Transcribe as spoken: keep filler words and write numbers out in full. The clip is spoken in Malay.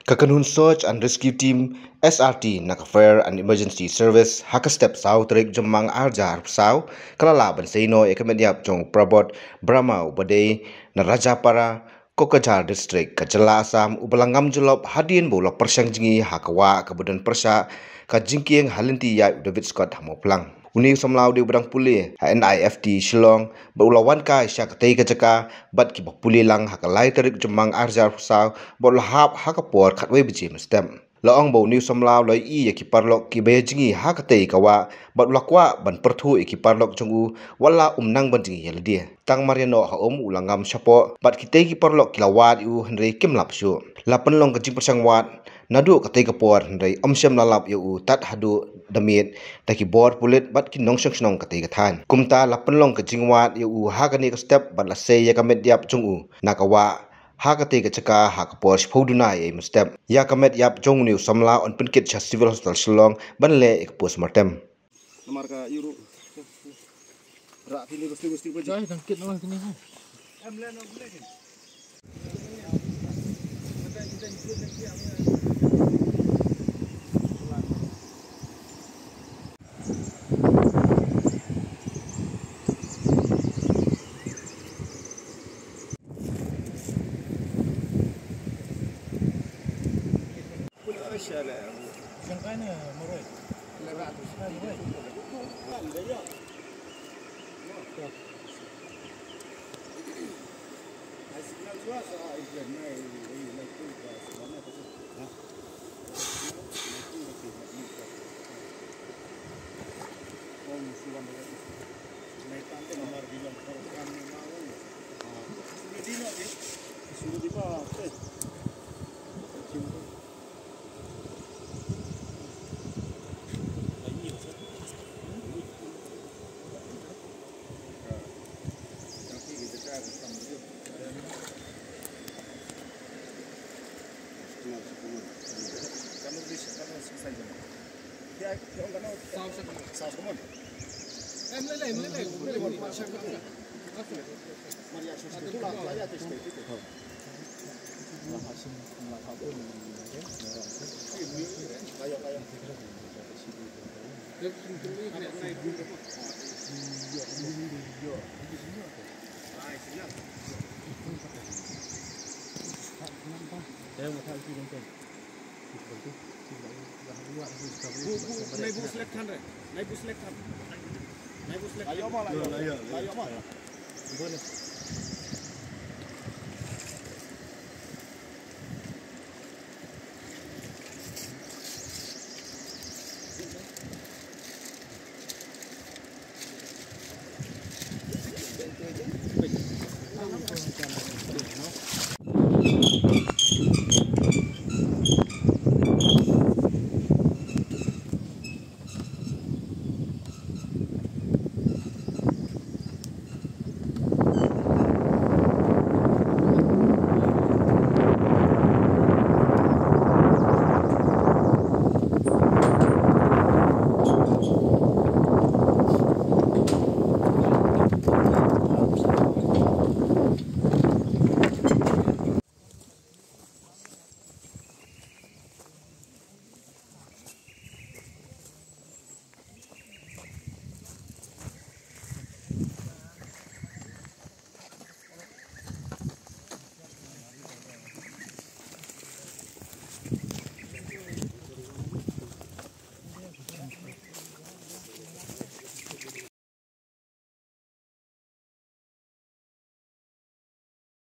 Kakanhun Search and Rescue Team S R T nak Fire and Emergency Service haka step sau terik jemang arjar sau kalala banseino ekamediap jong prabot Brahma ubade na Rajapara Kokajar District Kajala Assam ubalangam julop hadin bolok persang jingi hakawa kebudan persa kajingkieng halinti ya David Scott hamoplang uni somlau di udang puli N I F T Shillong berulawan ka syak tei kajaka bat ki puli lang hakalai terik jemang arjar sau bolhap hakapor khatwe biji mestem laong bo new somlau loi i ki parlok ki bejingi hakatei kawa bat lakwa ban perthu ki parlok jongu wala umnang banjingi heldi tang mariano ha om ulangam sapo bat kitei ki parlok kilawat u henry kimlap su lapen long kajing persangwat nadu katei kapor henry omsem lalap yu tat hadu damit taki bor pulit bat ki nong snong katei kathan kumta lapen long kajing wat yu hakani ka step bat la sei ya kamet diap jongu nakawa hakati ke ceka hakapor spoduna e mustep ya kamet yap jong new samla on pinkit cha civil hospital Shillong banle ek postmortem nomor ka yuru ra fili gusti gusti pa jai tangkit nomor kini ha amle no amle yang kana morai lerat sekali weh gaya hasilnya suasa ikan mai mai tu selama tu ha om suwan mai tante nomor bilang program mau sudah dino ni sudah di bawah eh kamu bisa kamu selesai jam. Dia dia orang kamu saus saus kamu. Eh meleleh meleleh meleleh macam tu. Maria susu tu lah saya tu sekali tu. Lah hasil lah apa ni? Ini kayak kayak. Dia tu ni naik naik dulu. Iya iya iya. Ah siap. Saya mau tahu sih mungkin. Naik bus left hand, naik bus left hand, naik bus left. Ayo malah, ayo, ayo malah. Gimana?